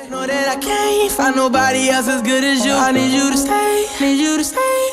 Know that I can't find nobody else as good as you. I need you to stay, need you to stay.